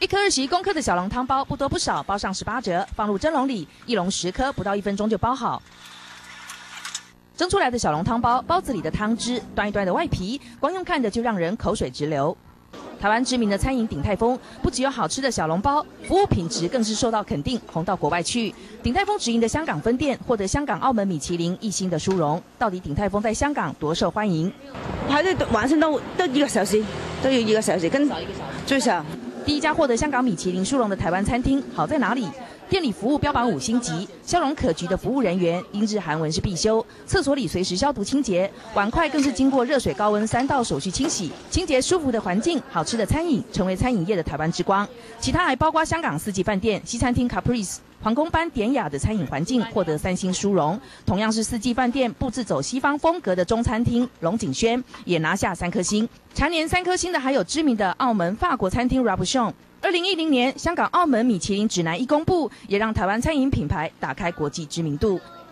1颗21公克的小笼汤包不多不少，包上18折，放入蒸笼里，一笼10颗，不到1分钟就包好。蒸出来的小笼汤包，包子里的汤汁，端一端的外皮，光用看着就让人口水直流。台湾知名的餐饮鼎泰丰，不只有好吃的小笼包，服务品质更是受到肯定，红到国外去。鼎泰丰直营的香港分店获得香港、澳门米其林1星的殊荣。到底鼎泰丰在香港多受欢迎？ 排队晚上都1個小時，都要1個小時，跟最少。 第一家获得香港米其林殊荣的台湾餐厅，好在哪里？店里服务标榜5星级，笑容可掬的服务人员，英日韩文是必修。厕所里随时消毒清洁，碗筷更是经过热水高温3道手续清洗，清洁舒服的环境，好吃的餐饮，成为餐饮业的台湾之光。其他还包括香港4季饭店、西餐厅 Caprice。皇宫般典雅的餐饮环境获得3星殊荣，同样是4季饭店布置走西方风格的中餐厅龙景轩也拿下3颗星。蝉联3颗星的还有知名的澳门法国餐厅 Robuchon。2010年香港、澳门米其林指南一公布，也让台湾餐饮品牌打开国际知名度。